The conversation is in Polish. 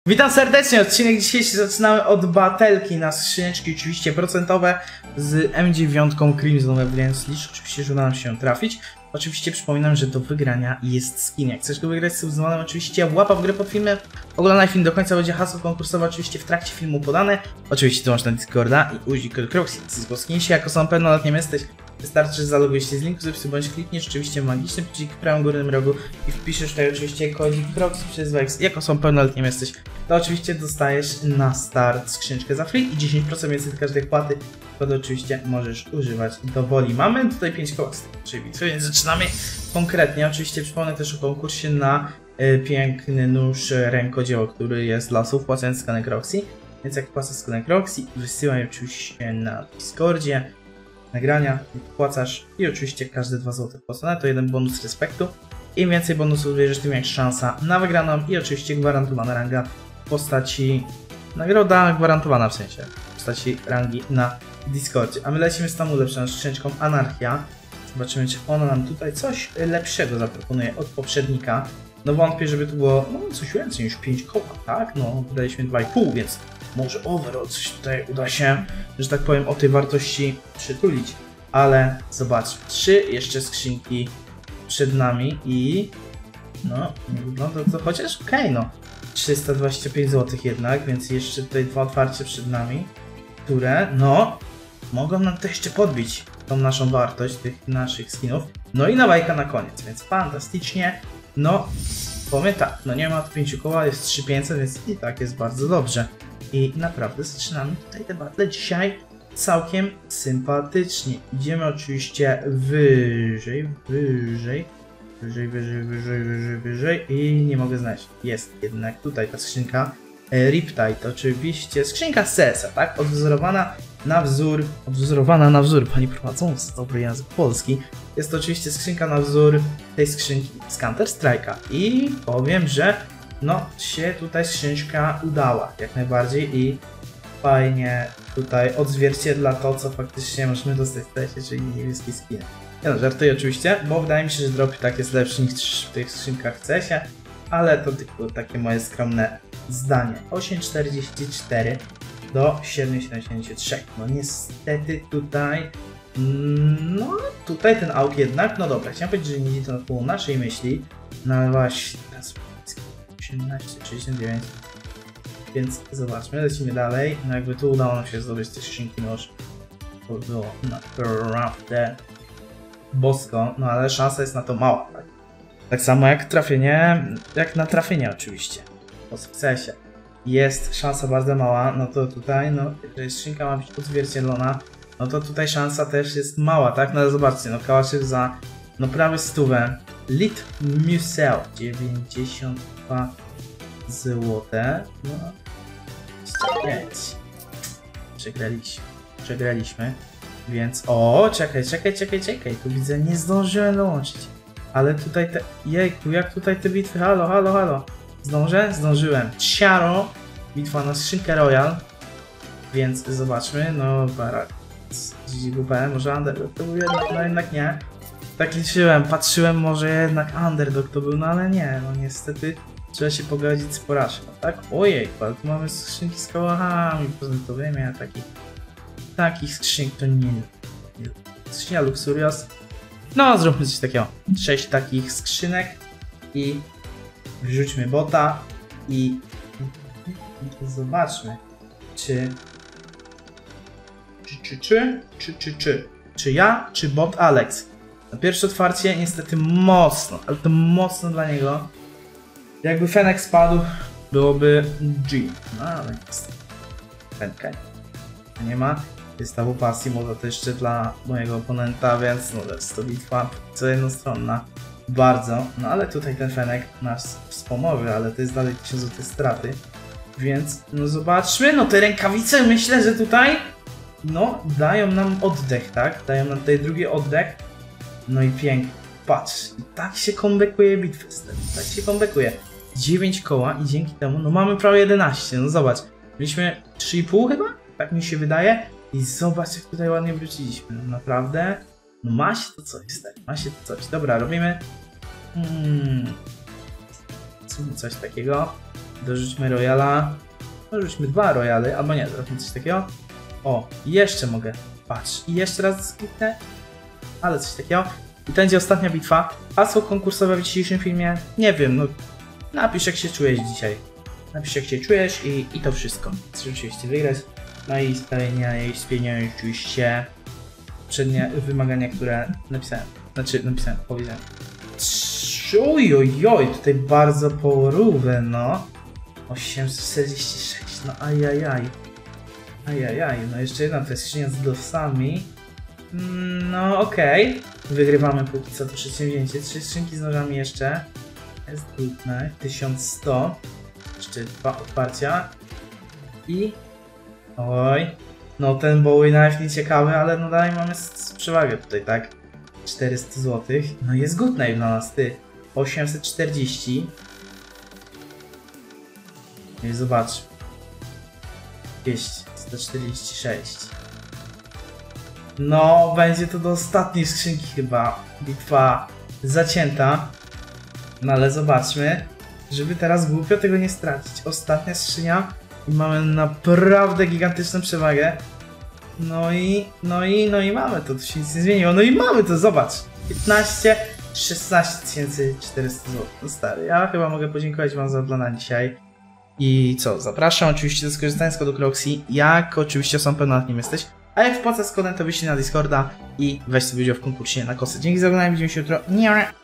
Witam serdecznie, odcinek dzisiejszy zaczynamy od batelki na skrzyneczki oczywiście procentowe z M9 Crimson, więc liczę oczywiście, że uda nam się trafić. Oczywiście przypominam, że do wygrania jest skin. Jak chcesz go wygrać z subzwonem, oczywiście łapa w grę pod filmem, oglądaj film do końca, będzie hasło konkursowe oczywiście w trakcie filmu podane. Oczywiście dołącz na Discorda i użyj kod Croxy, zgłosknij się, jako są pełnoletnim jesteś. Wystarczy, że zalogujesz się z linku z opisu, bądź klikniesz oczywiście magiczny przycisk w prawym górnym rogu i wpiszesz tutaj oczywiście kodzik Croxy przez Wex. Jako są pełnoletnim jesteś, to oczywiście dostajesz na start skrzyneczkę za free i 10% więcej do każdej płaty. Kod oczywiście możesz używać do woli. Mamy tutaj 5 koła czyli bitwy, więc zaczynamy konkretnie. Oczywiście przypomnę też o konkursie na piękny nóż rękodzieło, który jest dla osób płacących z Connect Croxy. Więc jak płacasz z Connect Croxy, wysyłaj oczywiście na Discordzie nagrania, wpłacasz i oczywiście każde 2 zł wpłacone to jeden bonus respektu. Im więcej bonusów bierzesz, tym większa szansa na wygraną i oczywiście gwarantowana ranga w postaci nagroda gwarantowana w sensie w postaci rangi na Discordzie. A my lecimy z tą ulepszoną skrzyneczką Anarchia. Zobaczymy, czy ona nam tutaj coś lepszego zaproponuje od poprzednika. No wątpię, żeby tu było coś więcej niż 5 koła, tak? No wydaliśmy 2,5, więc może overall coś tutaj uda się, że tak powiem, o tej wartości przytulić. Ale zobaczmy, 3 jeszcze skrzynki przed nami i no, nie wygląda to chociaż okej, no 325 zł jednak, więc jeszcze tutaj 2 otwarcie przed nami, które no mogą nam to jeszcze podbić tą naszą wartość tych naszych skinów. No i nawajka na koniec, więc fantastycznie. No powiem tak, no nie ma tu 5 koła, jest 3500, więc i tak jest bardzo dobrze. I naprawdę zaczynamy tutaj te battle dzisiaj całkiem sympatycznie. Idziemy oczywiście wyżej i nie mogę znaleźć. Jest jednak tutaj ta skrzynka Riptide, oczywiście skrzynka z CS-a, tak? Odwzorowana na wzór, pani prowadząca, dobry język polski. Jest to oczywiście skrzynka na wzór tej skrzynki z Counter Strike'a i powiem, że no się tutaj skrzynka udała jak najbardziej i fajnie tutaj odzwierciedla to, co faktycznie możemy dostać w teście, czyli niebieski skin. Ja no, żartuję oczywiście, bo wydaje mi się, że drop tak jest lepszy niż w tych skrzynkach w CS-ie, ale to tylko takie moje skromne zdanie. 8,44 do 7,73. No niestety tutaj, no tutaj ten AUK jednak, no dobra, chciałem powiedzieć, że nie idzie to na pół naszej myśli, no ale właśnie teraz 18,39. Więc zobaczmy, lecimy dalej. No jakby tu udało nam się zdobyć te skrzynki nóż. To było naprawdę bosko, no ale szansa jest na to mała, tak? Tak samo jak trafienie, jak na trafienie oczywiście. Po sukcesie. Jest szansa bardzo mała, no to tutaj, no jeżeli skrzynka ma być odzwierciedlona, no to tutaj szansa też jest mała, tak? No ale zobaczcie, no Kałaszyk za, no prawie 100. Lit Musel 92 złote, no 5. Przegraliśmy, więc o, czekaj, tu widzę, nie zdążyłem dołączyć, ale tutaj te, jejku, jak tutaj te bitwy, halo, zdążyłem, Ciaro, bitwa na skrzynkę Royal, więc zobaczmy, no barak, GGWP, może Underdog to był jednak, no jednak nie, tak liczyłem, patrzyłem, może jednak Underdog to był, no ale nie, no niestety trzeba się pogodzić z porażką, tak? Ojej, ale tu mamy skrzynki z kołachami prezentowymi, a takich skrzynek to nie. Skrzynia Luxurious. No, zróbmy coś takiego. 6 takich skrzynek i wrzućmy bota i zobaczmy, czy ja, czy bot Alex. Na pierwsze otwarcie niestety mocno, ale to mocno dla niego. Jakby Fenek spadł, byłoby G. No ale jest. Fenkę nie ma. Jest ta pasji, może to jeszcze dla mojego oponenta, więc no jest to bitwa co jednostronna. Bardzo. No ale tutaj ten Fenek nas wspomoże, ale to jest dalej 1000 zł straty. Więc no zobaczmy, no te rękawice myślę, że tutaj no dają nam oddech, tak? Dają nam tutaj drugi oddech. No i pięknie. Patrz, i tak się comebackuje bitwy, tak się comebackuje. 9 koła i dzięki temu, no mamy prawie 11, no zobacz. Mieliśmy 3,5 chyba? Tak mi się wydaje. I zobacz, jak tutaj ładnie wróciliśmy, no naprawdę. No ma się to coś, stary, ma się to coś. Dobra, robimy coś takiego. Dorzućmy Royala. Dorzućmy 2 Royale, albo nie, zrobimy coś takiego. O, jeszcze mogę. Patrz, i jeszcze raz skipnę. Ale coś takiego. I to będzie ostatnia bitwa. Hasło konkursowe w dzisiejszym filmie? Nie wiem, no napisz jak się czujesz dzisiaj. Napisz jak się czujesz i to wszystko. Chcesz oczywiście wygrać. No i spełniają oczywiście poprzednie wymagania, które napisałem. Powiedziałem. Ojojoj, tutaj bardzo porówne, no. 846, no ajajaj. Ajajaj, no jeszcze jedna to jest skrzynia z dosami. No okej. Wygrywamy póki co to przedsięwzięcie. 3 skrzynki z nożami jeszcze. Jest trudne. 1100. Jeszcze 2 otwarcia. I... Oj. No ten Bowie Knife nieciekawy, ale no dalej mamy przewagę tutaj, tak? 400 zł. No jest good knife dla nas, ty. 840. I zobacz. 146. No, będzie to do ostatniej skrzynki chyba. Bitwa zacięta. No ale zobaczmy, żeby teraz głupio tego nie stracić. Ostatnia skrzynia i mamy naprawdę gigantyczną przewagę. No i mamy to, tu się nic nie zmieniło. No i mamy to, zobacz. 16 400 zł. No stary, ja chyba mogę podziękować wam za oglądanie dzisiaj. I co, zapraszam oczywiście do skorzystania z kodu Cloxy, jak oczywiście są pełnoletnim jesteś. A jak wpłacasz z kodem, to wyślij na Discorda i weź sobie udział w konkursie na kosę. Dzięki za oglądanie, widzimy się jutro. Nie.